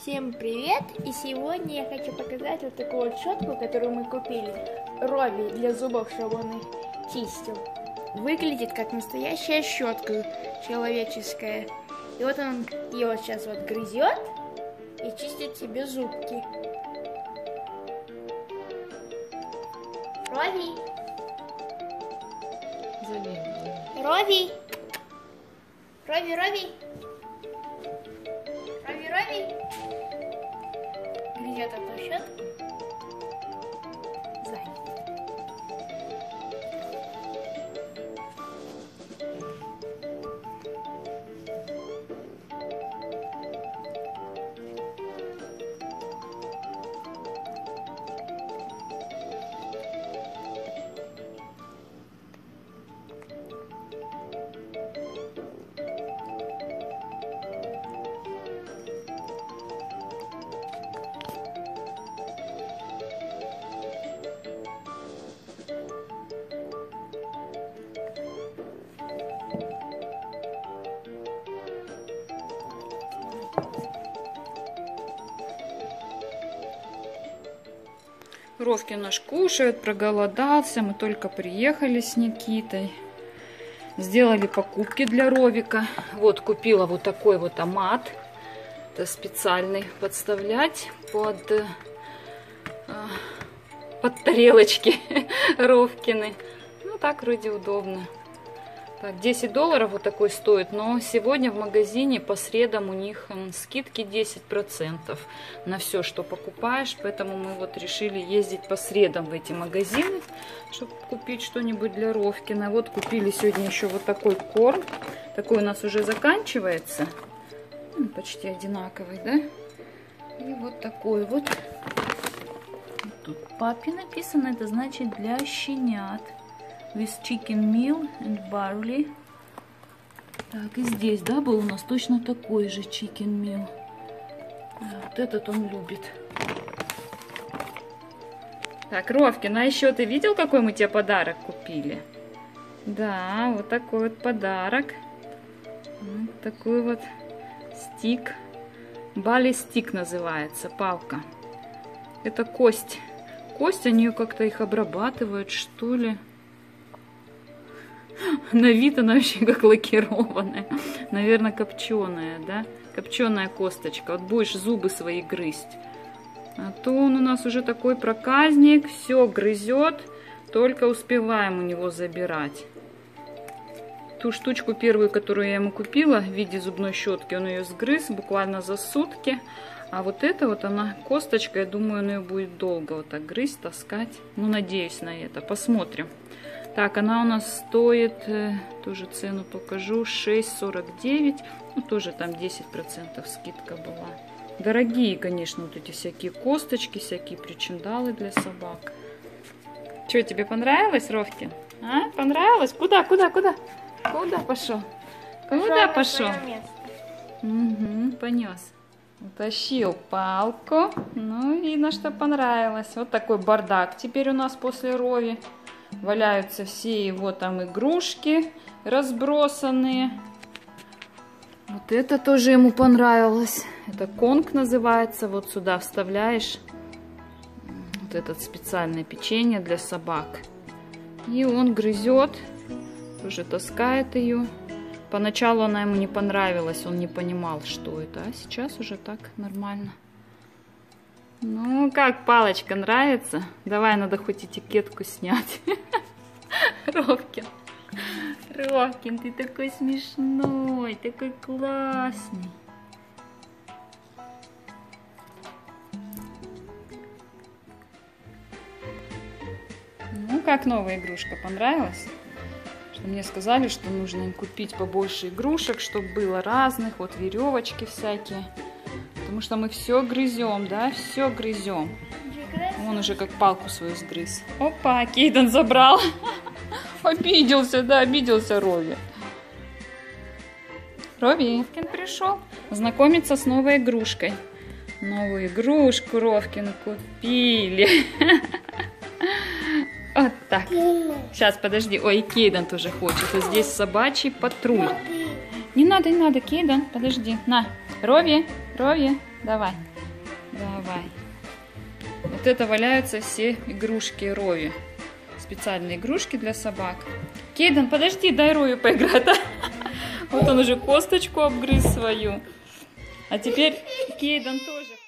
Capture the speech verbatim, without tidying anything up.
Всем привет! И сегодня я хочу показать вот такую вот щетку, которую мы купили. Рови для зубов, чтобы он их чистил. Выглядит как настоящая щетка человеческая. И вот он ее вот сейчас вот грызет и чистит себе зубки. Рови! Рови! Рови, Рови! Рови, Рови! Грызет эту щетку. Сзади. Ровкин наш кушает, проголодался. Мы только приехали с Никитой. Сделали покупки для Ровика. Вот купила вот такой вот томат. Это специальный подставлять под, э, под тарелочки Ровкины. Ну так вроде удобно. Так, десять долларов вот такой стоит, но сегодня в магазине по средам у них скидки десять процентов на все, что покупаешь, поэтому мы вот решили ездить по средам в эти магазины, чтобы купить что-нибудь для Ровкина. Вот купили сегодня еще вот такой корм, такой у нас уже заканчивается, почти одинаковый, да? И вот такой вот, тут папе написано, это значит для щенят. With chicken meal and barley. Так, и здесь, да, был у нас точно такой же chicken meal. Вот этот он любит. Так, Ровкин, а еще ты видел, какой мы тебе подарок купили? Да, вот такой вот подарок. Вот такой вот стик. Бали стик называется, палка. Это кость. Кость, они как-то их обрабатывают, что ли. На вид она вообще как лакированная. Наверное, копченая, да? Копченая косточка. Вот будешь зубы свои грызть. А то он у нас уже такой проказник. Все грызет. Только успеваем у него забирать. Ту штучку первую, которую я ему купила в виде зубной щетки, он ее сгрыз буквально за сутки. А вот эта вот она косточка, я думаю, он ее будет долго вот так грызть, таскать. Ну, надеюсь на это. Посмотрим. Так, она у нас стоит, тоже цену покажу, шесть сорок девять. Ну, тоже там десять процентов скидка была. Дорогие, конечно, вот эти всякие косточки, всякие причиндалы для собак. Что, тебе понравилось, Ровкин? А, понравилось? Куда, куда, куда? Куда пошел? Куда пошел? Угу, понес. Утащил палку. Ну, видно, что понравилось. Вот такой бардак теперь у нас после Рови. Валяются все его там игрушки разбросанные. Вот это тоже ему понравилось. Это конг называется. Вот сюда вставляешь вот этот специальное печенье для собак. И он грызет, тоже таскает ее. Поначалу она ему не понравилась, он не понимал, что это. А сейчас уже так нормально. Ну, как, палочка, нравится? Давай, надо хоть этикетку снять. Ровкин. Ровкин, ты такой смешной, такой классный. Ну, как новая игрушка, понравилась? Что мне сказали, что нужно им купить побольше игрушек, чтобы было разных, вот веревочки всякие. Потому что мы все грызем, да, все грызем. Он уже как палку свою сгрыз. Опа, Кейден забрал. Обиделся, да, обиделся Рови. Ровкин пришел знакомиться с новой игрушкой. Новую игрушку Ровкину купили. Вот так. Сейчас, подожди. Ой, Кейден тоже хочет. Вот здесь собачий патруль. Не надо, не надо, Кейден, подожди. На, Рови. Рови, давай. Давай. Вот это валяются все игрушки Рови. Специальные игрушки для собак. Кейден, подожди, дай Рови поиграть. Вот он уже косточку обгрыз свою. А теперь Кейден тоже.